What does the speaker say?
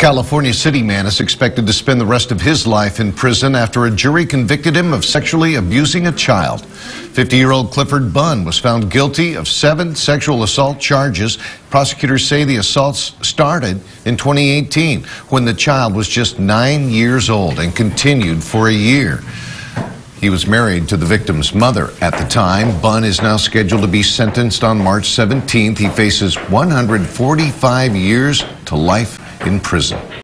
California City man is expected to spend the rest of his life in prison after a jury convicted him of sexually abusing a child. 50-year-old Clifford Bunn was found guilty of 7 sexual assault charges. Prosecutors say the assaults started in 2018 when the child was just 9 years old and continued for a year. He was married to the victim's mother at the time. Bunn is now scheduled to be sentenced on March 17th. He faces 145 years to life in prison.